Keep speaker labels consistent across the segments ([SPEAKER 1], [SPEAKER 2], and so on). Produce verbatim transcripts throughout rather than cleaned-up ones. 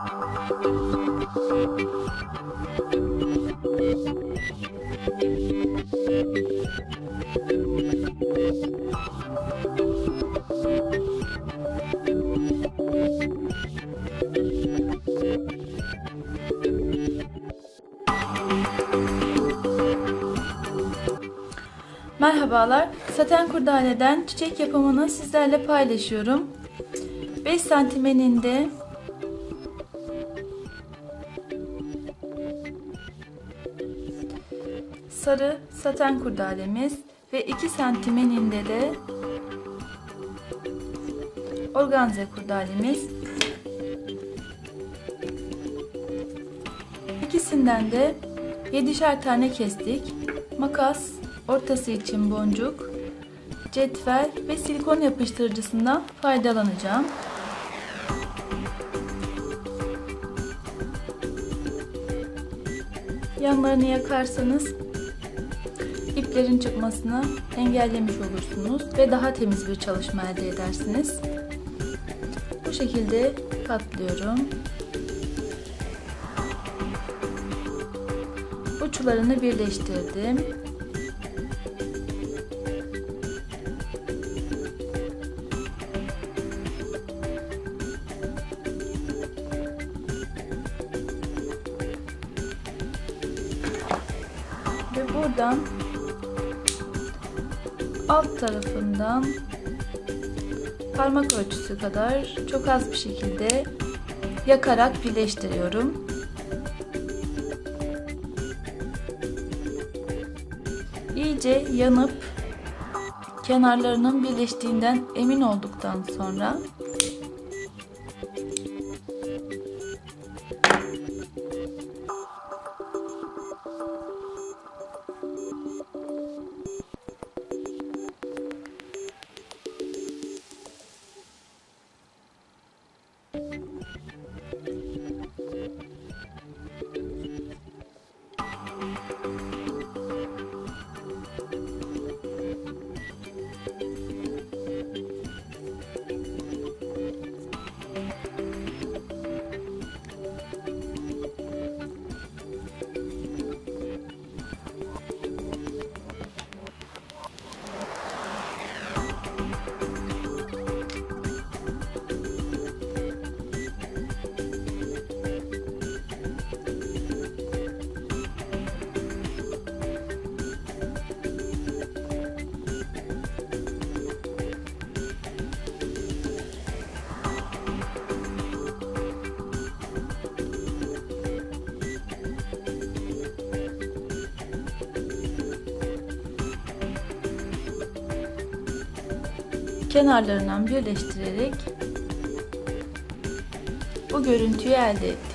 [SPEAKER 1] Merhabalar, saten kurdaleden çiçek yapımını sizlerle paylaşıyorum. beş santim eninde sarı saten kurdalemiz ve iki santim eninde de organze kurdalemiz. İkisinden de yedişer tane kestik. Makas, ortası için boncuk, cetvel ve silikon yapıştırıcısından faydalanacağım. Yanlarını yakarsanız iplerin çıkmasını engellemiş olursunuz ve daha temiz bir çalışma elde edersiniz. Bu şekilde katlıyorum. Uçlarını birleştirdim. Ve buradan alt tarafından parmak ölçüsü kadar çok az bir şekilde yakarak birleştiriyorum. İyice yanıp kenarlarının birleştiğinden emin olduktan sonra kenarlarından birleştirerek bu görüntüyü elde ettik.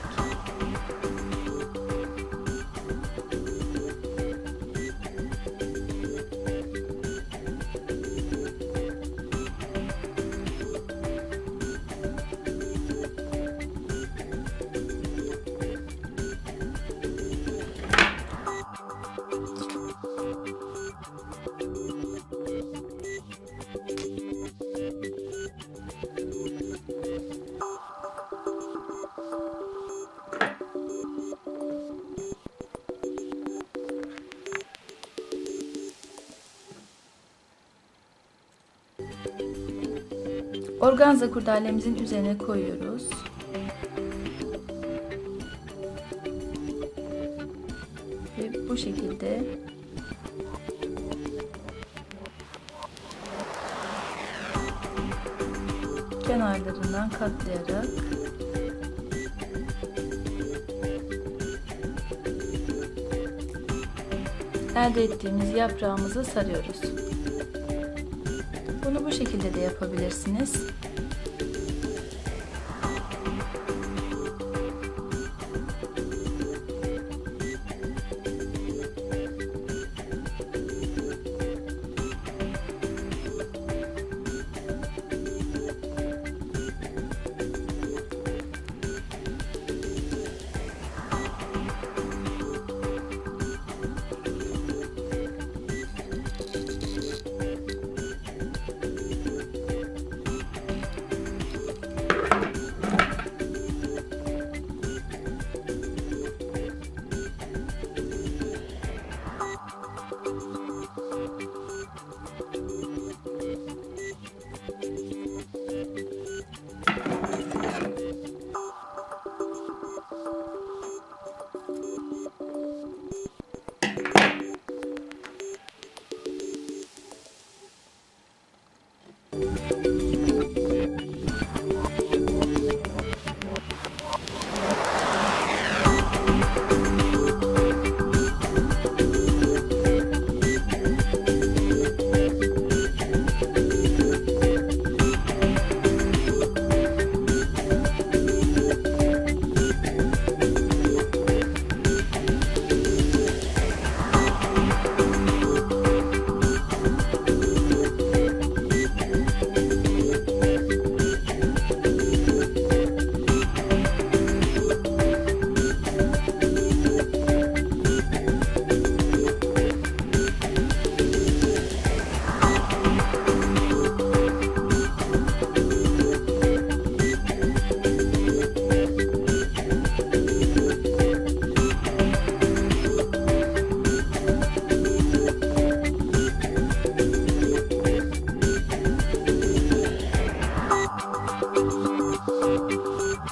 [SPEAKER 1] Organza kurdalemizin üzerine koyuyoruz. Ve bu şekilde kenarlarından katlayarak elde ettiğimiz yaprağımızı sarıyoruz. Bunu bu şekilde de yapabilirsiniz.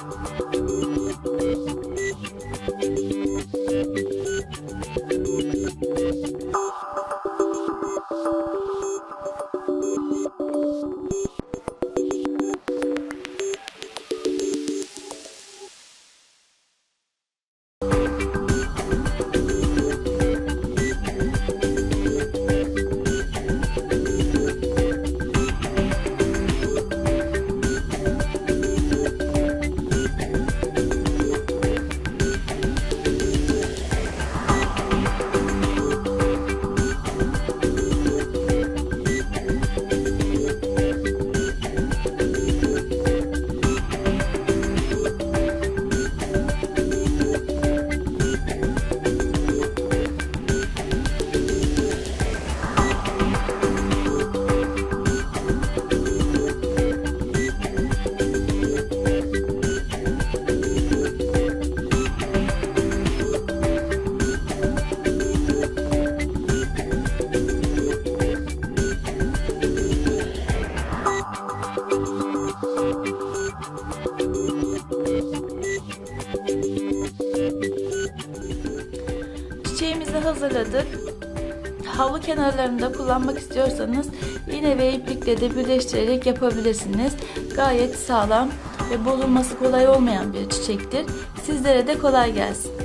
[SPEAKER 1] Çiçeğimizi hazırladık. Havlu kenarlarında kullanmak istiyorsanız iğne ve iplikle de birleştirerek yapabilirsiniz. Gayet sağlam ve bozulması kolay olmayan bir çiçektir. Sizlere de kolay gelsin.